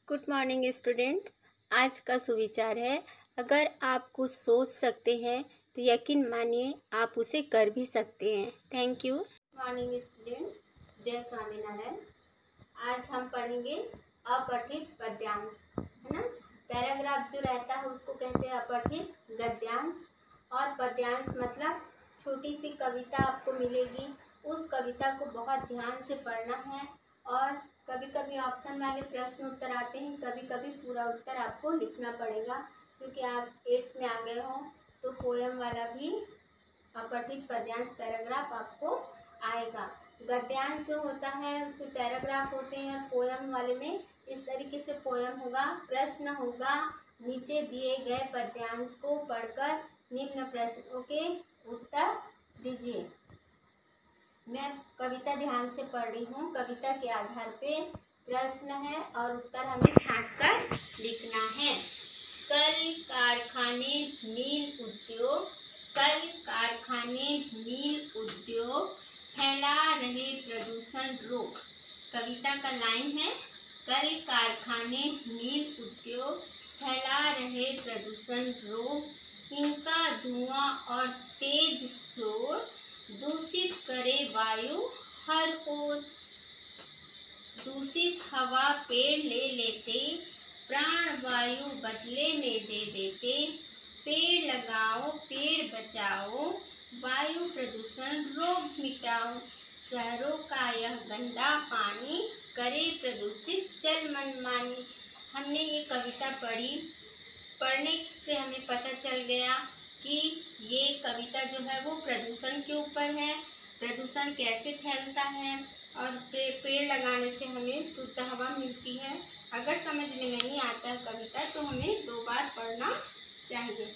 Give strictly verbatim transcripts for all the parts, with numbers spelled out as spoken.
Good morning students. आज का सुविचार है, अगर आप कुछ सोच सकते हैं तो यकीन मानिए आप उसे कर भी सकते हैं। Thank you. मॉर्निंग स्टूडेंट, जय स्वामीनारायण। आज हम पढ़ेंगे अपठित पद्यांश, है ना। पैराग्राफ जो रहता है उसको कहते हैं अपठित गद्यांश, और पद्यांश मतलब छोटी सी कविता आपको मिलेगी। उस कविता को बहुत ध्यान से पढ़ना है, और कभी कभी ऑप्शन वाले प्रश्न उत्तर आते हैं, कभी कभी पूरा उत्तर आपको लिखना पड़ेगा। क्योंकि आप एट्थ में आ गए हो तो पोयम वाला भी अपठित पद्यांश पैराग्राफ आपको आएगा। गद्यांश जो होता है उसमें पैराग्राफ होते हैं, पोयम वाले में इस तरीके से पोयम होगा। प्रश्न होगा, नीचे दिए गए पद्यांश को पढ़कर निम्न प्रश्नों के उत्तर दीजिए। मैं कविता ध्यान से पढ़ रही हूँ। कविता के आधार पे प्रश्न है और उत्तर हमें छांटकर लिखना है। कल कारखाने मिल उद्योग, कल कारखाने मिल उद्योग फैला रहे प्रदूषण रोग। कविता का लाइन है, कल कारखाने मिल उद्योग फैला रहे प्रदूषण रोग, इनका धुआं और तेज शोर दूषित करे वायु हर ओर। दूषित हवा पेड़ ले लेते, प्राण वायु बदले में दे देते। पेड़ लगाओ पेड़ बचाओ, वायु प्रदूषण रोग मिटाओ। शहरों का यह गंदा पानी करे प्रदूषित जल मनमानी। हमने ये कविता पढ़ी, पढ़ने से हमें पता चल गया कि ये कविता जो है वो प्रदूषण के ऊपर है। प्रदूषण कैसे फैलता है और पेड़ लगाने से हमें शुद्ध हवा मिलती है। अगर समझ में नहीं आता है कविता तो हमें दो बार पढ़ना चाहिए।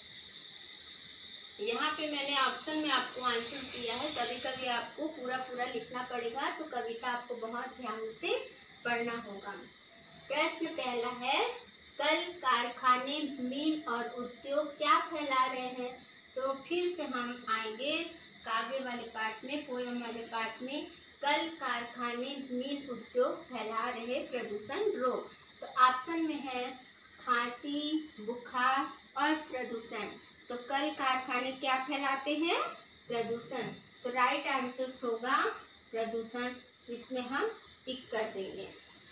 यहाँ पे मैंने ऑप्शन में आपको आंसर दिया है, कभी कभी आपको पूरा पूरा लिखना पड़ेगा, तो कविता आपको बहुत ध्यान से पढ़ना होगा। प्रश्न पहला है, कल कारखाने मिल और उद्योग क्या फैला रहे हैं। तो फिर से हम आएंगे काव्य वाले पार्ट में, पोयम वाले पार्ट में। कल कारखाने मिल उद्योग फैला रहे प्रदूषण रोग। तो ऑप्शन में है खांसी, बुखार और प्रदूषण। तो कल कारखाने क्या फैलाते हैं, प्रदूषण। तो राइट आंसर होगा प्रदूषण, इसमें हम टिक कर देंगे।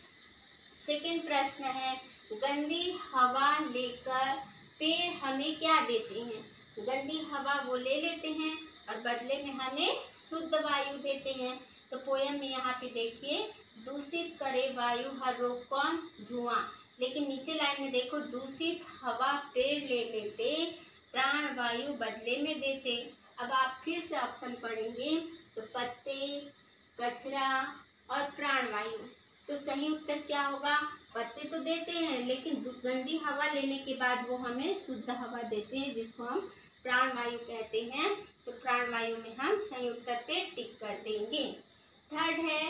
सेकेंड प्रश्न है, गंदी हवा लेकर पेड़ हमें क्या देते हैं। गंदी हवा वो ले लेते हैं और बदले में हमें शुद्ध वायु देते हैं। तो पोयम में यहाँ पे देखिए, दूषित करे वायु हर रोग कौन, धुआं। लेकिन नीचे लाइन में देखो, दूषित हवा पेड़ ले लेते, प्राण वायु बदले में देते। अब आप फिर से ऑप्शन पढ़ेंगे तो पत्ते, कचरा और प्राण वायु। तो सही उत्तर क्या होगा, पत्ते तो देते हैं लेकिन गंदी हवा लेने के बाद वो हमें शुद्ध हवा देते हैं, जिसको हम प्राण वायु कहते हैं। तो प्राण वायु में हम सही उत्तर पे टिक कर देंगे। थर्ड है,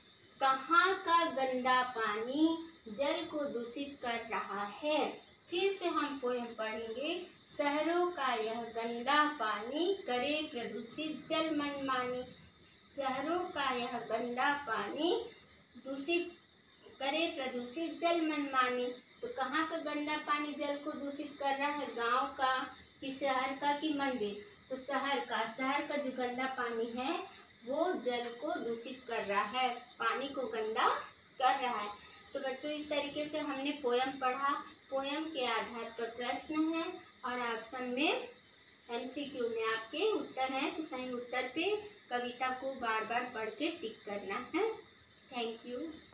कहाँ का गंदा पानी जल को दूषित कर रहा है। फिर से हम पोयम पढ़ेंगे, शहरों का यह गंदा पानी करे प्रदूषित जल मनमानी। शहरों का यह गंदा पानी दूषित करे प्रदूषित जल मनमानी। तो कहाँ का गंदा पानी जल को दूषित कर रहा है, गांव का कि शहर का कि मंदिर। तो शहर का, शहर का जो गंदा पानी है वो जल को दूषित कर रहा है, पानी को गंदा कर रहा है। तो बच्चों इस तरीके से हमने पोयम पढ़ा। पोयम के आधार पर प्रश्न है और ऑप्शन में एमसीक्यू में आपके उत्तर हैं। तो सही उत्तर पे कविता को बार बार पढ़ के टिक करना है। Thank you.